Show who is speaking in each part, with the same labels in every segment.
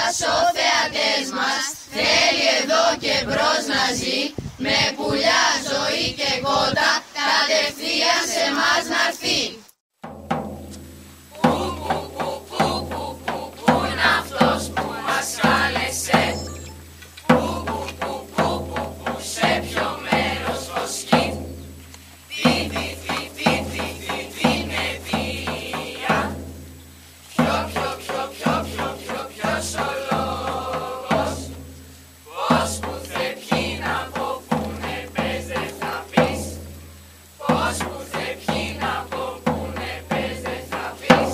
Speaker 1: σας ο θεατές μας θέλει εδώ και μπρος να ζει, με πουλιά, ζωή και κότα κατευθείαν σε μας να έρθει. Πού είναι αυτός που μας κάλεσε, σε ποιο μέρος βοσκεί, την αιτία, ποιος ο λόγος, πώς, που θε, ποιοι, να πω, που ναι, πες, δεν θα πεις, πώς, που θε, ποιοι, να πω, που ναι, πες, δεν θα πεις.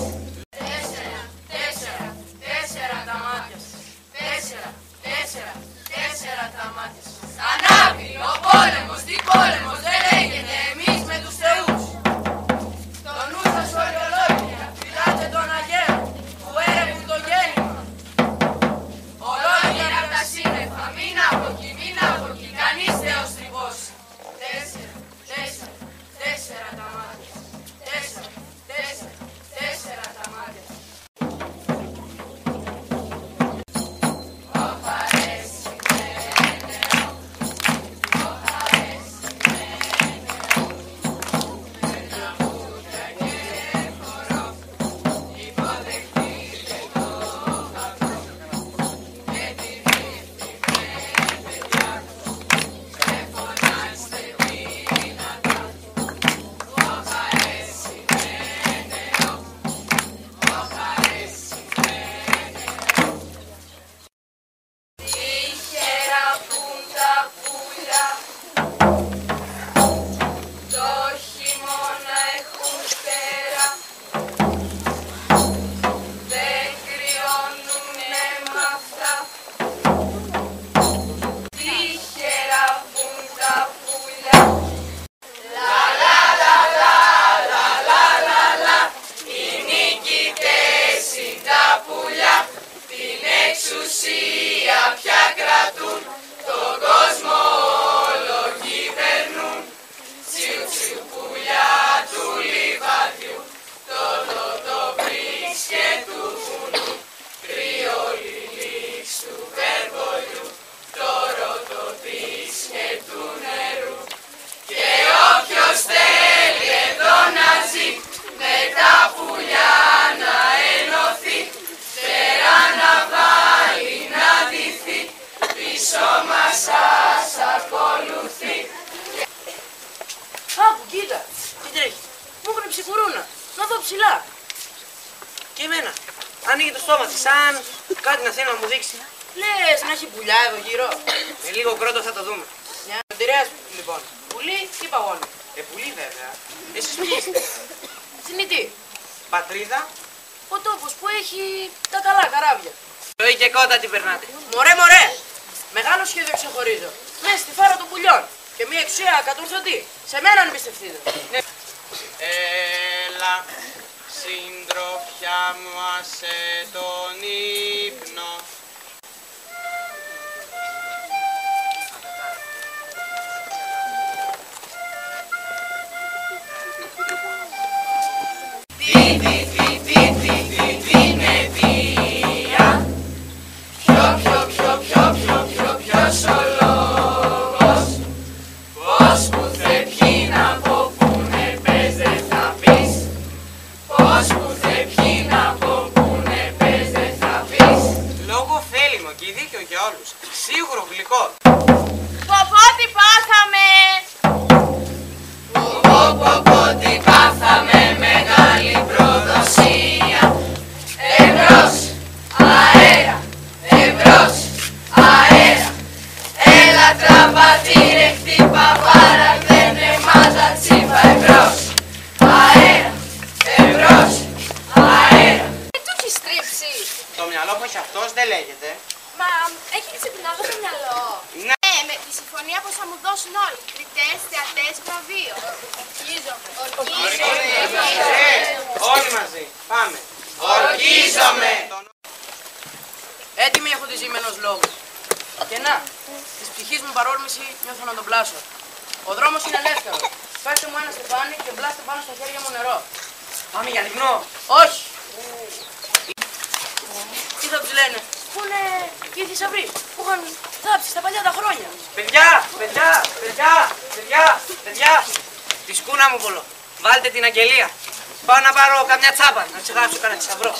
Speaker 1: Τέσσερα τα μάτια σας, τέσσερα τα μάτια σας. Ανάβει ο πόλεμος, τι πόλεμος, δεν λέγεται εμείς με τους θεούς. Το νου σας ολολόγια, φυλάτε τον αγέρα, που έρευουν το γέννημα. Ολόγια απ' τα σύννεφα, μην από εκεί, κανείς Θεός τρυπώσει. Τέσσερα τα μάτια, τέσσερα τα μάτια.
Speaker 2: Και εμένα. Ανοίγει το στόμα της, σαν κάτι να θέλει να μου δείξει.
Speaker 1: Λες να έχει πουλιά εδώ γύρω.
Speaker 2: Με λίγο κρότο θα το δούμε.
Speaker 1: Μια μαντηρέας λοιπόν. Πουλί ή παγόνι.
Speaker 2: Πουλί βέβαια. Εσείς ποιοι είστε?
Speaker 1: Θνητή.
Speaker 2: Πατρίδα.
Speaker 1: Ο τόπος που έχει τα καλά καράβια.
Speaker 2: Ζωή και κότα τι περνάτε.
Speaker 1: Μωρέ. Μεγάλο σχέδιο ξεχωρίζω. Μέσα στη φάρα των πουλιών. Και μια εξουσία κατορθωτή. Σε μένα αν εμπιστευτείτε. Ναι.
Speaker 2: Έλα, συντροφιά μου, άσε τον ύπνο.
Speaker 1: Την αιτία, ποιος ο λόγος, πώς, που θε, ποιοι, να πω, που ναι, πες, δεν θα πεις, πώς, που θε, ποιοι, να πω, που ναι, πες, δεν θα πεις.
Speaker 2: Λόγο θέλημο και δίκαιο για όλους. Σίγουρο γλυκό.
Speaker 1: Ποπό τι πάθαμε. Ποπό τι πάθαμε, μεγάλη προδοσία. Εμπρός, αέρα, έλα τραβατήρε, χτύπα πάρα, δεν εμάζα τσίπα. Εμπρός, αέρα.
Speaker 3: Δεν το έχει στρίψει.
Speaker 2: Το μυαλό που έχει αυτός δεν λέγεται.
Speaker 3: Μα έχει ξυπνάδο το μυαλό.
Speaker 2: Ναι.
Speaker 3: Με τη συμφωνία πως θα μου δώσουν όλοι. Κριτές, θεατές, βραβείο. Ορκίζομαι.
Speaker 2: Όλοι μαζί. Πάμε.
Speaker 1: Ορκίζομαι. Έτοιμοι έχω τη ζήμενος λόγου. Και να, της ψυχής μου παρόρμηση νιώθω να τον πλάσω. Ο δρόμος είναι ελεύθερος. Φέρτε μου ένα στεφάνι και μπλάστε πάνω στα χέρια μου νερό.
Speaker 2: Πάμε για λιμνό.
Speaker 1: Όχι. Τι θα τους λένε.
Speaker 2: που είναι οι θησαυροί που είχαν θάψει στα παλιά τα χρόνια. Παιδιά, τη σκούνα μου πολλό. Βάλτε την αγγελία. Πάω να πάρω καμιά τσάπα, να ξεχάσω κανένα θησαυρό.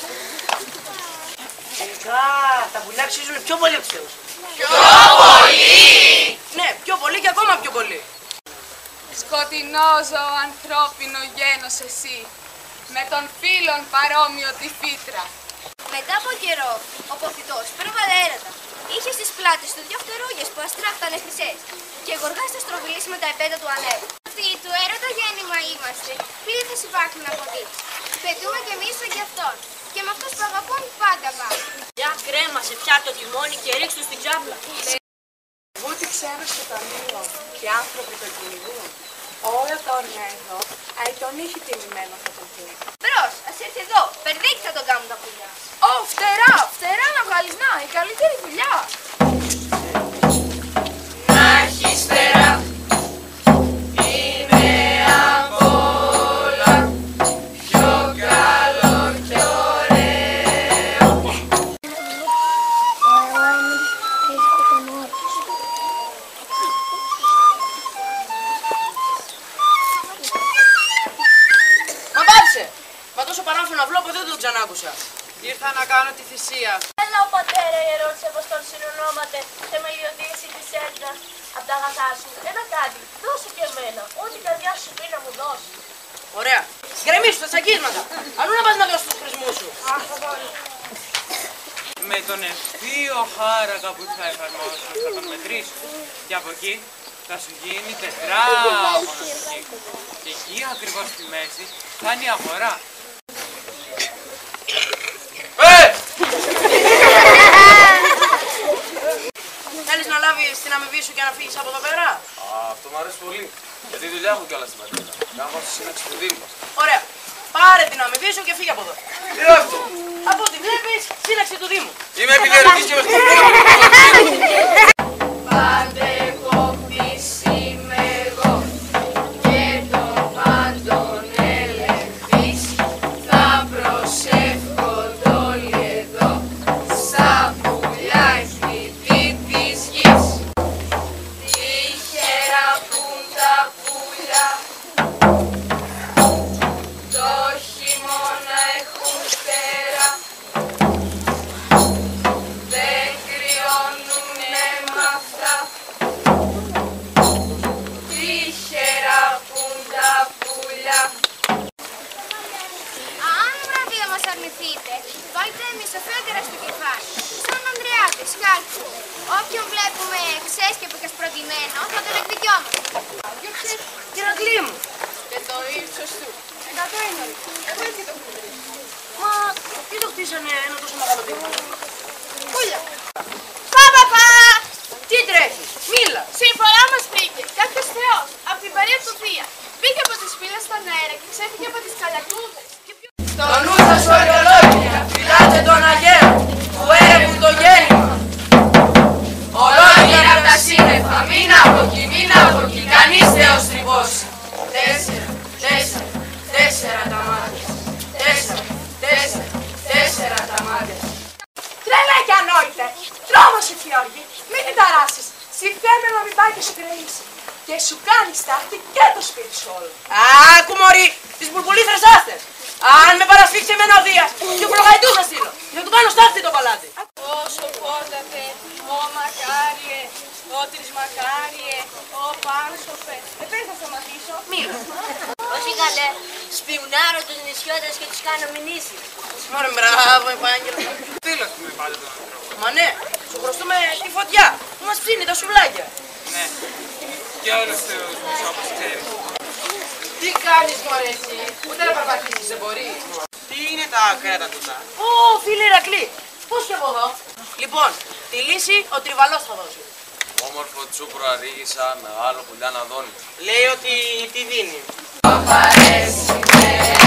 Speaker 2: Τελικά τα πουλιά αξίζουν πιο πολύ από τους θεούς.
Speaker 1: Πιο πολύ!
Speaker 2: Ναι, πιο πολύ και ακόμα πιο πολύ.
Speaker 4: Σκοτεινό ζωοανθρώπινο γένος εσύ, με τον φίλον παρόμοιο τη φύτρα.
Speaker 3: Μετά από καιρό, ο Ποθητός πρόβαλε έρωτα. Είχε στις πλάτες του δυο φτερούγες που αστράφτανε χρυσές και γοργά στα στροβιλήσει με τα επέτα του ανέβου. Αυτοί του έρωτα γέννημα είμαστε, πλήθος υπάρχουν από δει. Πετούμε κι εμείς τον κι αυτόν. Και με αυτούς που αγαπούν πάντα πάμε.
Speaker 2: Για κρέμασε πια το τιμόνι και ρίξ' του στην ξάπλα.
Speaker 4: Ούτε ξέρω στο ταμείο και άνθρωποι τον κυνηγούν. Όλα τα όρια εδώ, τον είχε τιμημένο θα τον πει.
Speaker 3: Μπρος, ας έρθει εδώ, περδίκι θα τον κάνουν τα πουλιά.
Speaker 4: Ω, φτερά να βγάλεις, να, η καλύτερη δουλειά.
Speaker 1: Να έχεις φτερά, είναι απ' όλα πιο καλό και ωραίο.
Speaker 2: Μα πάψε! Μα τόσο παράμφωνο αυλό ποτέ δεν το ξανάκουσα.
Speaker 5: Ήρθα να κάνω τη θυσία.
Speaker 6: Έλα ο πατέρα ιερός Αποστόλ συνονόματε, θεμελιωτήσει τη σέντρα απ' τα αγαθά σου. Ένα κάτι, δώσε και εμένα, ό,τι η καρδιά σου πει να μου δώσει.
Speaker 2: Ωραία. Γκρεμίσου τα τσακίσματα. Αλλού να πας να δώσεις τους χρησμούς σου.
Speaker 5: Με τον ευθείο χάρακα που θα εφαρμόσω θα τον μετρήσω. Και από εκεί θα σου γίνει τετράγωνος κύκλος. Και εκεί ακριβώς στη μέση θα είναι η αγορά.
Speaker 2: Θέλεις να λάβεις την αμοιβή σου και να φύγεις από εδώ πέρα.
Speaker 7: Αυτό μου αρέσει πολύ. Γιατί δουλειά έχω κιόλας στην πατρίδα. Κάνω στη σύναξη του Δήμου μας.
Speaker 2: Ωραία. Πάρε την αμοιβή σου και φύγε από εδώ.
Speaker 7: Τι είναι αυτό?
Speaker 2: Από ό,τι βλέπεις, σύναξη του Δήμου.
Speaker 7: Είμαι επιδερμής και με σκοπό.
Speaker 1: Παντεχόχτης είμαι εγώ και το πάντων ελεγχθείς. Θα προσεύχονται όλοι εδώ σαν πουλιά χτυπή της γης. Τυχερά πουν τα πουλιά, το χειμώνα έχουν φτερά. Δεν κρυώνουνε μ' αυτά. Τυχερά πουν τα πουλιά.
Speaker 3: Αν βραβείο μας αρνηθείτε, βάλτε μισοφέντερα στο κεφάλι. Σαν Ανδρεάτες, χάρτη. Όποιον βλέπουμε ξέσκεπο και σπροντιμένο, θα τον εκδικιόμαστε.
Speaker 2: Κυρακλή μου.
Speaker 4: Και το ύψος του. 100 είναι. Εγώ έτσι το έχω.
Speaker 2: Μα τι το χτίσανε ένα τόσο μεγάλο Δήμο.
Speaker 3: Πούλια. Παπαπα!
Speaker 2: Τι τρέχεις, μίλα.
Speaker 3: Συμφορά μας πήγε. Κάποιος θεός, από την περίοδο του Θεία. Μπήκε από τις φύλες στον αέρα και ξέφυγε από τις καλιακούδες.
Speaker 2: Το νου σας ολολόγια, φυλάτε τον Αγαίο, που έρευουν το γέννημα.
Speaker 1: Ολόγια απ' τα σύννεφα, μην από εκεί, κανείς Θεός τρυπώσει. 4 τα μάτια. 4 τα μάτια.
Speaker 4: Τρέλα και ανόητε. Τρόμος η Φιόργη. Μην την ταράσεις. Συμφέρει να μην πάει και σου κρεμίσει. Και σου κάνει στάχτη και το σπίτι σου όλο.
Speaker 2: Άκου μωρή, τις μπουρμπουλήθρες άστες. Αν με παρασφίξει εμένα ο Δίας, και προγαϊτού θα στείλω. Για να του κάνω στάχτη το παλάτι.
Speaker 4: Όσο πότατε, ο Μακάριε, ο Τρισμακάριε, ο Πάνσοφε. Δεν θα σταματήσω.
Speaker 2: Μίλα.
Speaker 6: Όχι καλέ, σπιουνάρω τους νησιώτες και τους κάνω μηνύσεις.
Speaker 2: Μωρέ, μπράβο, Επάγγελο.
Speaker 5: Φίλος μου είναι πάντα τον ανθρώπο.
Speaker 2: Μα ναι, σου χρωστούμε τη φωτιά που μας ψήνει τα σουβλάκια.
Speaker 5: Ναι. Και όλους τους μου όπως ξέρεις. Τι κάνεις μωρέ εσύ, ούτε να περπατήσεις δεν μπορείς. Τι είναι τα κρέατα τούτα?
Speaker 2: Ω, φίλε Ηρακλή, πώς και από εδώ. Λοιπόν, τη λύση ο Τριβαλός θα δώσει.
Speaker 7: Όμορφο τσούπρο αρίγησα, μεγάλο πουλιά να δώνει.
Speaker 2: Λέει ότι τη δίνει.
Speaker 1: Απ' αρέσει